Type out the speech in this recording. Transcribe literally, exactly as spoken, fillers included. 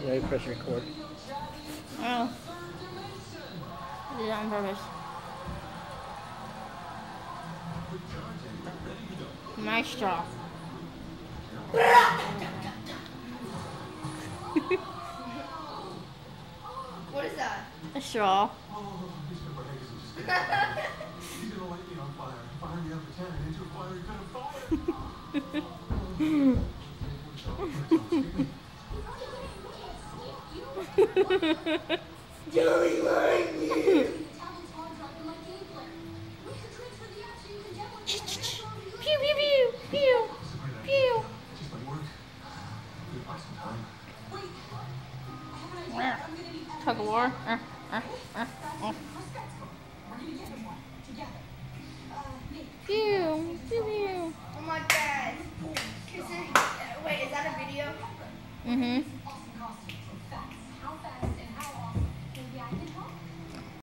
Now you press record. Oh. I did it on purpose. My straw. What is that? A straw. Joey, like me. Pew pew pew pew pew. Tug of war. Uh, uh, uh, uh. Pew pew pew. Oh my god. Wait, is that a video? Mhm.